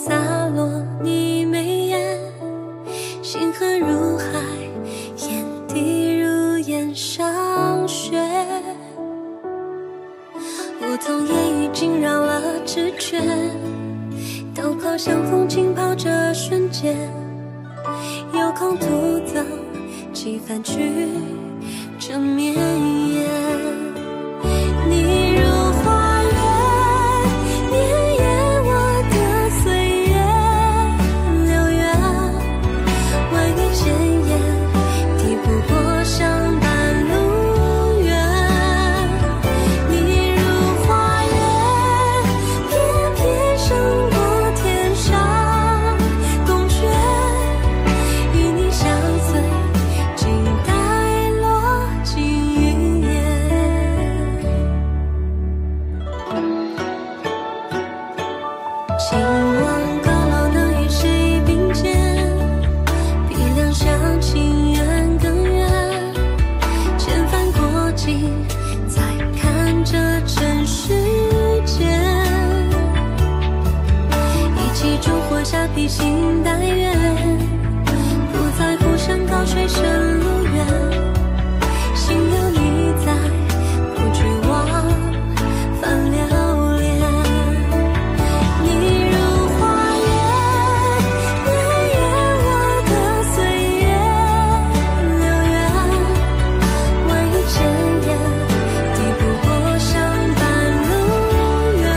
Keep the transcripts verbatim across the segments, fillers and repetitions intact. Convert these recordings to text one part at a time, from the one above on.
洒落你眉眼，星河如海，眼底如烟上雪。梧桐烟雨惊扰了直觉，都好像风轻抛这瞬间，有空徒走几番曲折绵延。你如花园绵延我的岁月，流远万语千言，抵不过相伴路远。你如花园翩翩胜过天上宫阙，与你相随静待落尽云烟。请望高楼能与谁并肩，比两厢情缘更远。千帆过尽，再看这尘世间。一起烛火下披星戴月，不在乎山高水深路远。心有你在，不惧往返流连。你如花园绵延我的岁月，流远万语千言，抵不过相伴路远。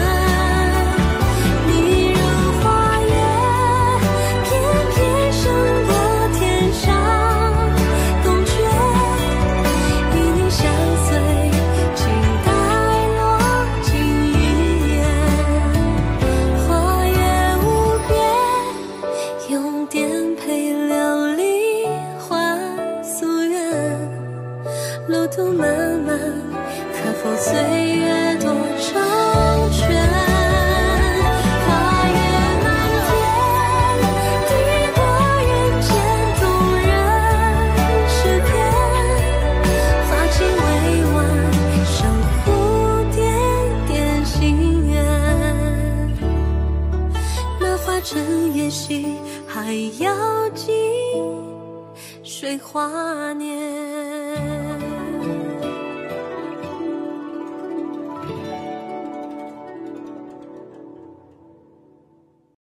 你如花园翩翩胜过天上宫阙，与你相随静待落尽云烟。花月无边，用颠沛流离换夙愿。路途漫漫，可否岁月多成全？花月满天，抵过人间动人诗篇。花期未完，生蝴蝶点心愿。那花针也许还要尽水华年。